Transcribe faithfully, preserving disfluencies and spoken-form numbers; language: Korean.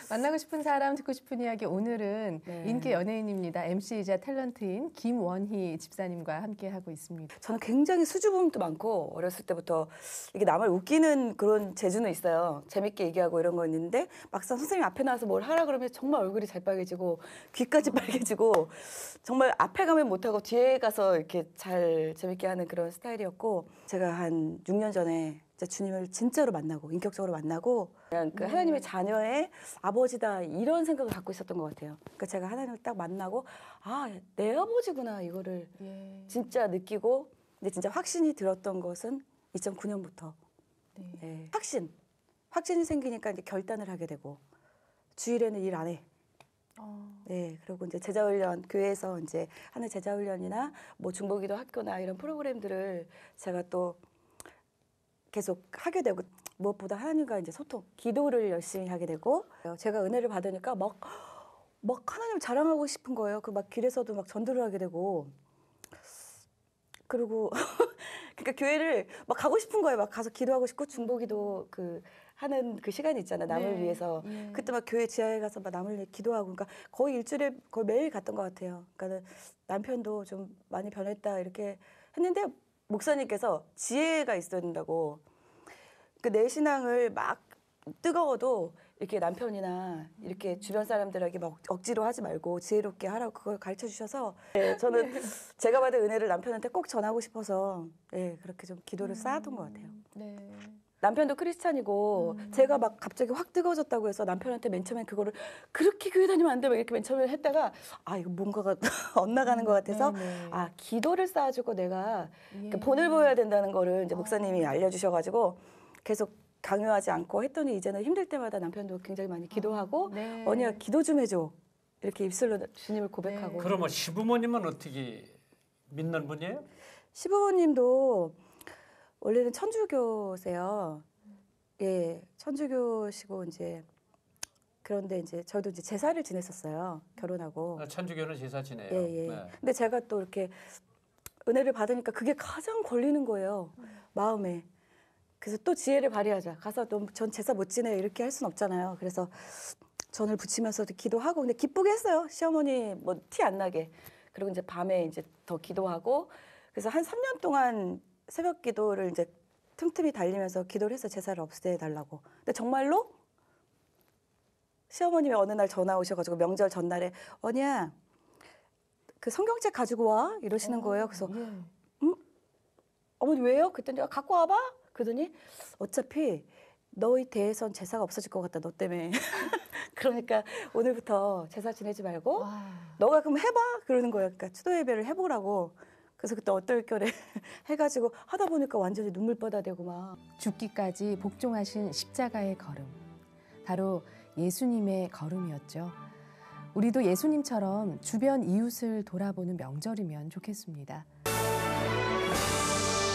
만나고 싶은 사람, 듣고 싶은 이야기. 오늘은 네. 인기 연예인입니다. 엠씨이자 탤런트인 김원희 집사님과 함께하고 있습니다. 저는 굉장히 수줍음도 많고 어렸을 때부터 이게 남을 웃기는 그런 재주는 있어요. 재밌게 얘기하고 이런 거 있는데 막상 선생님 앞에 나와서 뭘 하라 그러면 정말 얼굴이 잘 빨개지고 귀까지 빨개지고 정말 앞에 가면 못하고 뒤에 가서 이렇게 잘 재밌게 하는 그런 스타일이었고, 제가 한 육 년 전에 주님을 진짜로 만나고 인격적으로 만나고 그냥 그 하나님의 자녀의 아버지다 이런 생각을 갖고 있었던 것 같아요. 그러니까 제가 하나님을 딱 만나고 아, 내 아버지구나 이거를 예. 진짜 느끼고, 근데 진짜 확신이 들었던 것은 이천구 년부터 네. 네. 확신 확신이 생기니까 이제 결단을 하게 되고, 주일에는 일 안 해. 어. 네, 그리고 이제 제자훈련, 교회에서 이제 하는 제자훈련이나 뭐 중보기도 학교나 이런 프로그램들을 제가 또 계속 하게 되고, 무엇보다 하나님과 이제 소통, 기도를 열심히 하게 되고, 제가 은혜를 받으니까 막, 막 하나님을 자랑하고 싶은 거예요. 그 막 길에서도 막 전도를 하게 되고, 그리고 그러니까 교회를 막 가고 싶은 거예요. 막 가서 기도하고 싶고, 중보기도 그 하는 그 시간이 있잖아요. 남을 네. 위해서. 예. 그때 막 교회 지하에 가서 막 남을 위해 기도하고, 그러니까 거의 일주일에 거의 매일 갔던 것 같아요. 그러니까 남편도 좀 많이 변했다 이렇게 했는데, 목사님께서 지혜가 있어야 된다고. 그 내 신앙을 막 뜨거워도 이렇게 남편이나 이렇게 주변 사람들에게 막 억지로 하지 말고 지혜롭게 하라고 그걸 가르쳐 주셔서, 네, 저는 제가 받은 은혜를 남편한테 꼭 전하고 싶어서 네, 그렇게 좀 기도를 쌓았던 것 같아요. 네. 남편도 크리스찬이고 음. 제가 막 갑자기 확 뜨거워졌다고 해서 남편한테 맨 처음에 그거를 그렇게 교회 다니면 안 돼 막 이렇게 맨 처음에 했다가, 아 이거 뭔가가 엇나가는 것 같아서 네네. 아 기도를 쌓아주고 내가 예. 그 본을 보여야 된다는 거를 이제 목사님이 어. 알려주셔가지고 계속 강요하지 않고 했더니, 이제는 힘들 때마다 남편도 굉장히 많이 기도하고, 아, 네. 언니야 기도 좀 해줘 이렇게 입술로 주님을 고백하고. 네. 그러면 시부모님은 어떻게 믿는 분이에요? 시부모님도 원래는 천주교세요. 예, 천주교시고 이제 그런데 이제 저도 이제 제사를 지냈었어요. 결혼하고. 아, 천주교는 제사 지내요. 예, 예. 네. 근데 제가 또 이렇게 은혜를 받으니까 그게 가장 걸리는 거예요. 마음에. 그래서 또 지혜를 발휘하자. 가서 너 전 제사 못 지내 이렇게 할 순 없잖아요. 그래서 전을 붙이면서도 기도하고, 근데 기쁘게 했어요. 시어머니 뭐 티 안 나게. 그리고 이제 밤에 이제 더 기도하고, 그래서 한 삼 년 동안 새벽 기도를 이제 틈틈이 달리면서 기도를 해서 제사를 없애달라고. 근데 정말로 시어머님이 어느 날 전화 오셔가지고 명절 전날에 언니야 그 성경책 가지고 와 이러시는 거예요. 그래서 예. 음? 어머니 왜요? 그랬더니 아, 갖고 와봐. 그러더니 어차피 너희 대에선 제사가 없어질 것 같다 너 때문에. 그러니까 오늘부터 제사 지내지 말고 와. 너가 그럼 해봐 그러는 거예요. 그러니까 추도 예배를 해보라고. 그래서 그때 어떨결에 해가지고 하다 보니까 완전히 눈물바다 되고 막. 죽기까지 복종하신 십자가의 걸음. 바로 예수님의 걸음이었죠. 우리도 예수님처럼 주변 이웃을 돌아보는 명절이면 좋겠습니다.